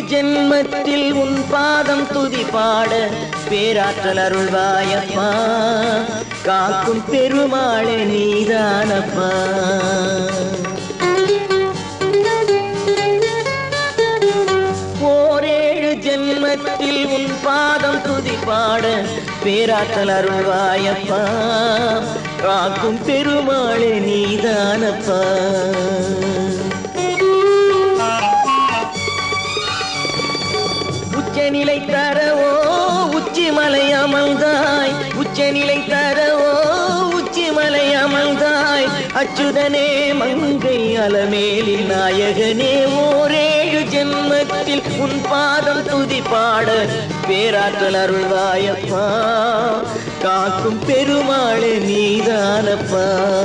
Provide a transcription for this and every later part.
ஜென்மத்தில் உன் பாதம் துதி பாட பேராற்றல் அருள்வாயப்பா. காக்கும் பெருமாளே நீதானப்பா. ஓரேழு ஜென்மத்தில் உன் பாதம் துதி பாட பேராற்றல் அருள்வாயப்பா. காக்கும் பெருமாளே நீதானப்பா. உச்சநிலை தரவோ உச்சிமலை அமர்ந்தாய். உச்சநிலை தரவோ உச்சிமலை அமர்ந்தாய். அச்சுதனே மங்கை அலமேலின் நாயகனே. ஓரேழு ஜென்மத்தில் உன் பாதம் துதி பாட பேராற்றல் அருள்வாயப்பா. காக்கும் பெருமாளே நீதானப்பா.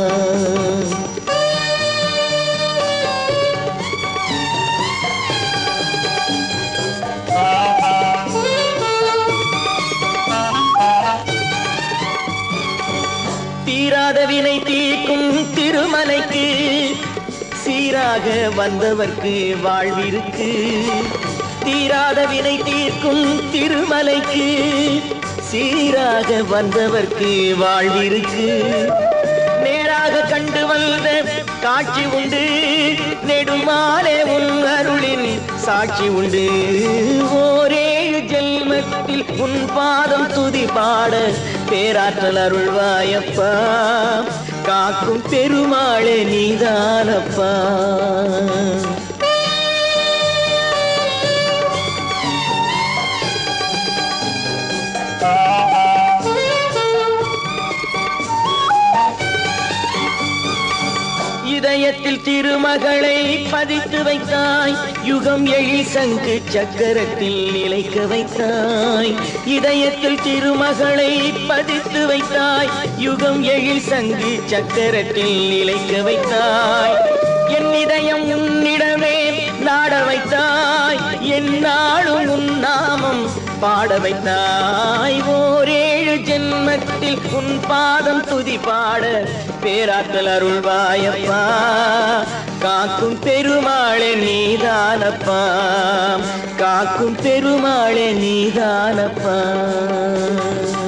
தீராத வினை தீர்க்கும் திருமலைக்கு சீராக வந்தவர்க்கு வாழ்விருக்கு. தீராத வினை தீர்க்கும் திருமலைக்கு சீராக வந்தவர்க்கு வாழ்விருக்கு. நேராக கண்டு வந்த காட்சி உண்டு. நெடுமாலே உன் அருளின் சாட்சி உண்டு. ஓரேழு ஜென்மத்தில் உன் பாதம் துதி பாட பேராற்றல் அருள்வாயப்பா. காக்கும் பெருமாளே நீதானப்பா. இதயத்தில் திருமகளை பதித்து வைத்தாய். யுகம் எழில் சங்கு சக்கரத்தில் நிலைக்க வைத்தாய். இதயத்தில் திருமகளை பதித்து வைத்தாய். யுகம் எழில் சங்கு சக்கரத்தில் நிலைக்க வைத்தாய். என் இதயம் உன்னிடமே நாட வைத்தாய். என் நாளும் உன் நாமம் பாட வைத்தாய். ஓரேழு ஜென்மத்தில் உன் பாதம் துதி பாட பேராற்றல் அருள்வாயப்பா. காக்கும் பெருமாளே நீதானப்பா. காக்கும் பெருமாளே நீதானப்பா.